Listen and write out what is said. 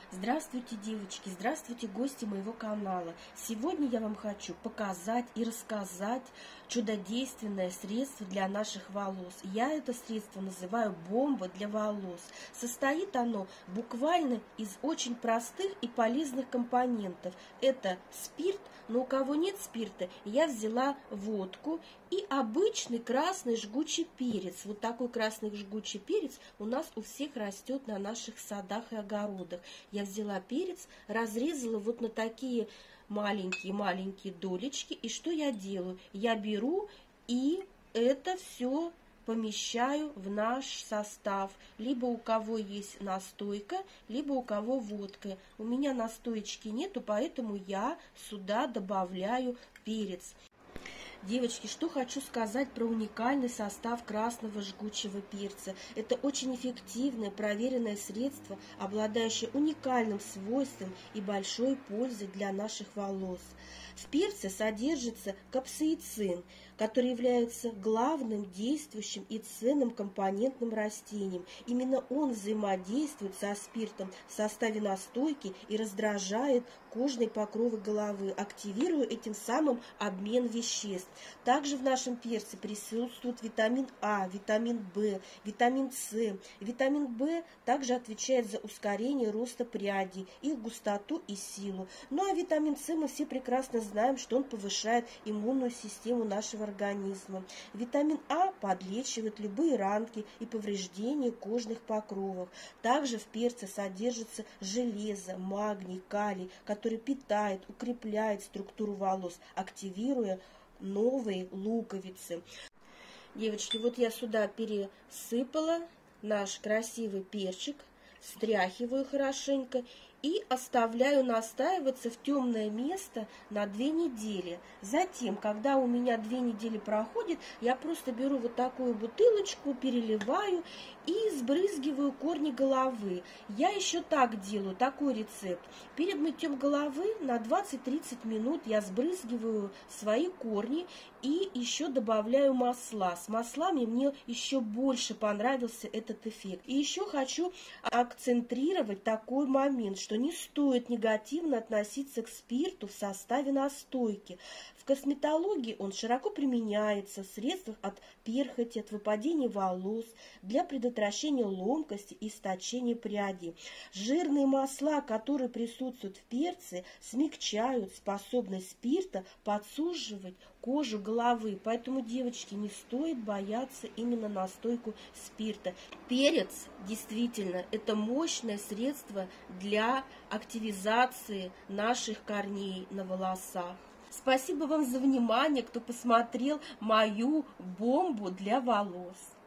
Здравствуйте, девочки! Здравствуйте, гости моего канала! Сегодня я вам хочу показать и рассказать чудодейственное средство для наших волос. Я это средство называю бомба для волос. Состоит оно буквально из очень простых и полезных компонентов. Это спирт, но у кого нет спирта, я взяла водку и обычный красный жгучий перец. Вот такой красный жгучий перец у нас у всех растет на наших садах и огородах. Я взяла перец, разрезала вот на такие маленькие долечки. И что я делаю? Я беру и это все помещаю в наш состав. Либо у кого есть настойка, либо у кого водка. У меня настоечки нету, поэтому я сюда добавляю перец. Девочки, что хочу сказать про уникальный состав красного жгучего перца. Это очень эффективное, проверенное средство, обладающее уникальным свойством и большой пользой для наших волос. В перце содержится капсаицин, который является главным действующим и ценным компонентным растением. Именно он взаимодействует со спиртом в составе настойки и раздражает кожные покровы головы, активируя этим самым обмен веществ. Также в нашем перце присутствует витамин А, витамин В, витамин С. Витамин В также отвечает за ускорение роста прядей, их густоту и силу. Ну а витамин С мы все прекрасно знаем, что он повышает иммунную систему нашего организма. Витамин А подлечивает любые ранки и повреждения кожных покровов. Также в перце содержится железо, магний, калий, который питает, укрепляет структуру волос, активируя новые луковицы. Девочки, вот я сюда пересыпала наш красивый перчик, встряхиваю хорошенько и оставляю настаиваться в темное место на 2 недели. Затем, когда у меня 2 недели проходит, я просто беру вот такую бутылочку, переливаю и сбрызгиваю корни головы. Я еще так делаю, такой рецепт. Перед мытьем головы на 20-30 минут я сбрызгиваю свои корни и еще добавляю масла. С маслами мне еще больше понравился этот эффект. И еще хочу акцентрировать такой момент, что не стоит негативно относиться к спирту в составе настойки. В косметологии он широко применяется в средствах от перхоти, от выпадения волос, для предотвращения ломкости и источения прядей. Жирные масла, которые присутствуют в перце, смягчают способность спирта подсушивать кожу головы. Поэтому, девочки, не стоит бояться именно настойку спирта. Перец действительно это мощное средство для активизации наших корней на волосах. Спасибо вам за внимание, кто посмотрел мою бомбу для волос.